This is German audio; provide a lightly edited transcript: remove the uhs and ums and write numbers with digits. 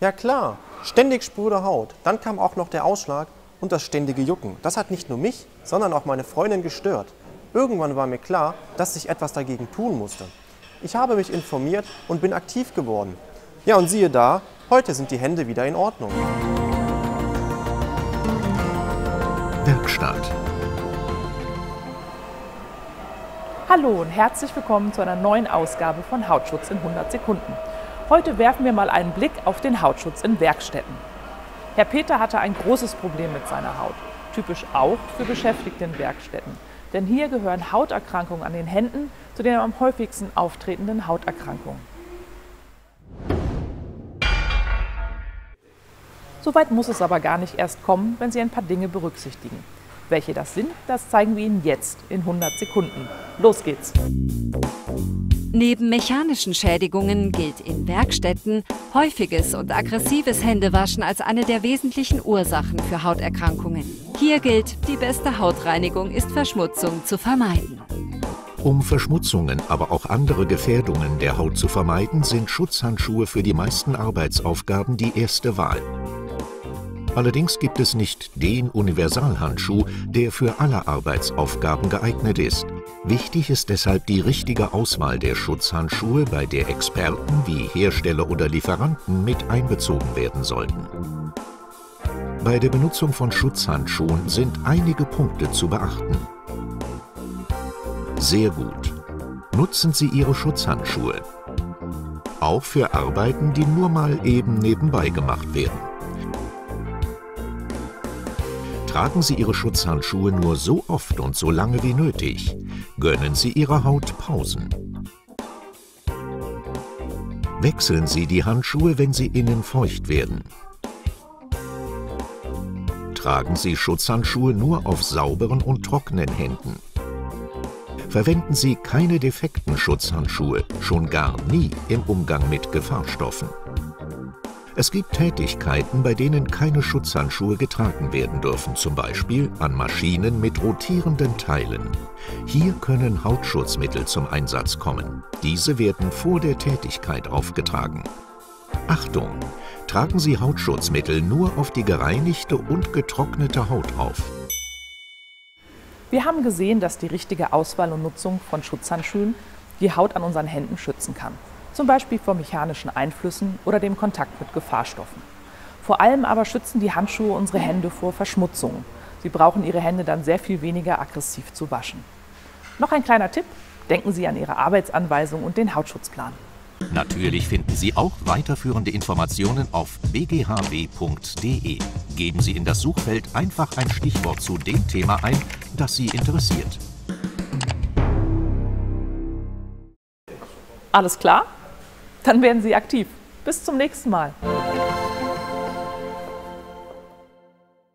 Ja klar, ständig spröde Haut. Dann kam auch noch der Ausschlag und das ständige Jucken. Das hat nicht nur mich, sondern auch meine Freundin gestört. Irgendwann war mir klar, dass ich etwas dagegen tun musste. Ich habe mich informiert und bin aktiv geworden. Ja, und siehe da, heute sind die Hände wieder in Ordnung. Werkstatt. Hallo und herzlich willkommen zu einer neuen Ausgabe von Hautschutz in 100 Sekunden. Heute werfen wir mal einen Blick auf den Hautschutz in Werkstätten. Herr Peter hatte ein großes Problem mit seiner Haut, typisch auch für Beschäftigte in Werkstätten. Denn hier gehören Hauterkrankungen an den Händen zu den am häufigsten auftretenden Hauterkrankungen. Soweit muss es aber gar nicht erst kommen, wenn Sie ein paar Dinge berücksichtigen. Welche das sind, das zeigen wir Ihnen jetzt in 100 Sekunden. Los geht's! Neben mechanischen Schädigungen gilt in Werkstätten häufiges und aggressives Händewaschen als eine der wesentlichen Ursachen für Hauterkrankungen. Hier gilt, die beste Hautreinigung ist Verschmutzung zu vermeiden. Um Verschmutzungen, aber auch andere Gefährdungen der Haut zu vermeiden, sind Schutzhandschuhe für die meisten Arbeitsaufgaben die erste Wahl. Allerdings gibt es nicht den Universalhandschuh, der für alle Arbeitsaufgaben geeignet ist. Wichtig ist deshalb die richtige Auswahl der Schutzhandschuhe, bei der Experten wie Hersteller oder Lieferanten mit einbezogen werden sollten. Bei der Benutzung von Schutzhandschuhen sind einige Punkte zu beachten. Sehr gut. Nutzen Sie Ihre Schutzhandschuhe. Auch für Arbeiten, die nur mal eben nebenbei gemacht werden. Tragen Sie Ihre Schutzhandschuhe nur so oft und so lange wie nötig. Gönnen Sie Ihrer Haut Pausen. Wechseln Sie die Handschuhe, wenn sie innen feucht werden. Tragen Sie Schutzhandschuhe nur auf sauberen und trockenen Händen. Verwenden Sie keine defekten Schutzhandschuhe, schon gar nie im Umgang mit Gefahrstoffen. Es gibt Tätigkeiten, bei denen keine Schutzhandschuhe getragen werden dürfen, zum Beispiel an Maschinen mit rotierenden Teilen. Hier können Hautschutzmittel zum Einsatz kommen. Diese werden vor der Tätigkeit aufgetragen. Achtung! Tragen Sie Hautschutzmittel nur auf die gereinigte und getrocknete Haut auf. Wir haben gesehen, dass die richtige Auswahl und Nutzung von Schutzhandschuhen die Haut an unseren Händen schützen kann. Zum Beispiel vor mechanischen Einflüssen oder dem Kontakt mit Gefahrstoffen. Vor allem aber schützen die Handschuhe unsere Hände vor Verschmutzungen. Sie brauchen Ihre Hände dann sehr viel weniger aggressiv zu waschen. Noch ein kleiner Tipp: Denken Sie an Ihre Arbeitsanweisung und den Hautschutzplan. Natürlich finden Sie auch weiterführende Informationen auf bghw.de. Geben Sie in das Suchfeld einfach ein Stichwort zu dem Thema ein, das Sie interessiert. Alles klar? Dann werden Sie aktiv. Bis zum nächsten Mal.